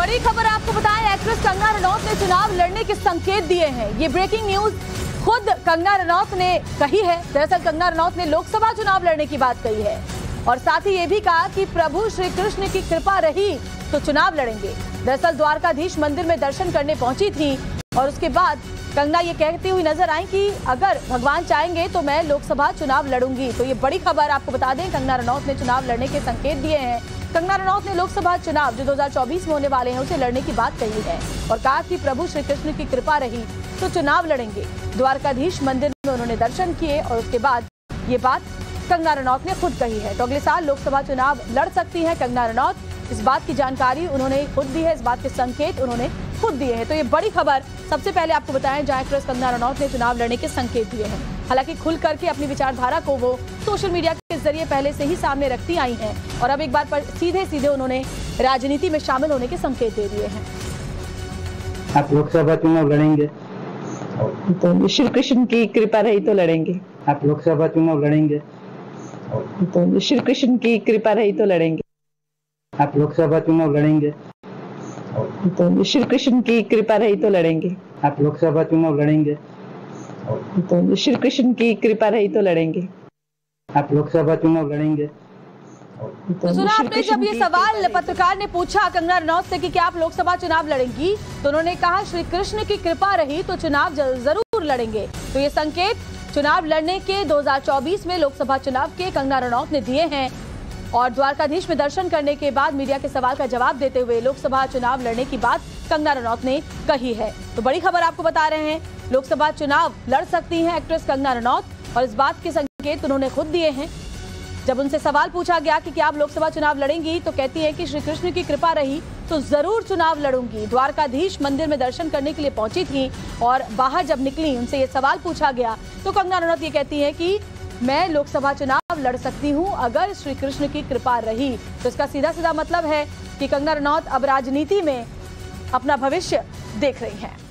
बड़ी खबर आपको बताएं, एक्ट्रेस कंगना रनौत ने चुनाव लड़ने के संकेत दिए हैं। ये ब्रेकिंग न्यूज खुद कंगना रनौत ने कही है। दरअसल कंगना रनौत ने लोकसभा चुनाव लड़ने की बात कही है और साथ ही ये भी कहा कि प्रभु श्री कृष्ण की कृपा रही तो चुनाव लड़ेंगे। दरअसल द्वारकाधीश मंदिर में दर्शन करने पहुंची थी और उसके बाद कंगना ये कहती हुई नजर आई कि अगर भगवान चाहेंगे तो मैं लोकसभा चुनाव लड़ूंगी। तो ये बड़ी खबर आपको बता दें, कंगना रनौत ने चुनाव लड़ने के संकेत दिए हैं। कंगना रनौत ने लोकसभा चुनाव जो 2024 में होने वाले हैं उसे लड़ने की बात कही है और कहा कि प्रभु श्री कृष्ण की कृपा रही तो चुनाव लड़ेंगे। द्वारकाधीश मंदिर में उन्होंने दर्शन किए और उसके बाद ये बात कंगना रनौत ने खुद कही है। तो अगले साल लोकसभा चुनाव लड़ सकती है कंगना रनौत, इस बात की जानकारी उन्होंने खुद दी है, इस बात के संकेत उन्होंने खुद दिए हैं। तो ये बड़ी खबर सबसे पहले आपको बताएं, जहां एक्ट्रेस कंगना रनौत ने चुनाव लड़ने के संकेत दिए हैं। हालांकि खुल करके अपनी विचारधारा को वो सोशल मीडिया के जरिए पहले से ही सामने रखती आई हैं और अब एक बार पर सीधे उन्होंने राजनीति में शामिल होने के संकेत दे दिए हैं। आप लोकसभा चुनाव लड़ेंगे तो श्री कृष्ण की कृपा रही तो लड़ेंगे। आप लोकसभा चुनाव लड़ेंगे तो श्री कृष्ण की कृपा रही तो लड़ेंगे। आप लोकसभा चुनाव लड़ेंगे तो श्री कृष्ण की कृपा रही तो लड़ेंगे। आप लोकसभा चुनाव लड़ेंगे तो श्री कृष्ण की कृपा रही तो लड़ेंगे। आप लोकसभा चुनाव लड़ेंगे। तो सुना आपने, जब ये सवाल पत्रकार ने पूछा कंगना रनौत से कि क्या आप लोकसभा चुनाव लड़ेंगी, तो उन्होंने कहा श्री कृष्ण की कृपा रही तो चुनाव जरूर लड़ेंगे। तो ये संकेत चुनाव लड़ने के 2024 में लोकसभा चुनाव के कंगना रनौत ने दिए हैं और द्वारकाधीश में दर्शन करने के बाद मीडिया के सवाल का जवाब देते हुए लोकसभा चुनाव लड़ने की बात कंगना रनौत ने कही है। तो बड़ी खबर आपको बता रहे हैं, लोकसभा चुनाव लड़ सकती हैं एक्ट्रेस कंगना रनौत और इस बात के संकेत उन्होंने खुद दिए हैं। जब उनसे सवाल पूछा गया कि क्या आप लोकसभा चुनाव लड़ेंगी, तो कहती है कि श्री कृष्ण की कृपा रही तो जरूर चुनाव लड़ूंगी। द्वारकाधीश मंदिर में दर्शन करने के लिए पहुंची थी और बाहर जब निकली उनसे ये सवाल पूछा गया तो कंगना रनौत ये कहती है कि मैं लोकसभा चुनाव लड़ सकती हूं अगर श्री कृष्ण की कृपा रही। तो इसका सीधा मतलब है कि कंगना रनौत अब राजनीति में अपना भविष्य देख रही हैं।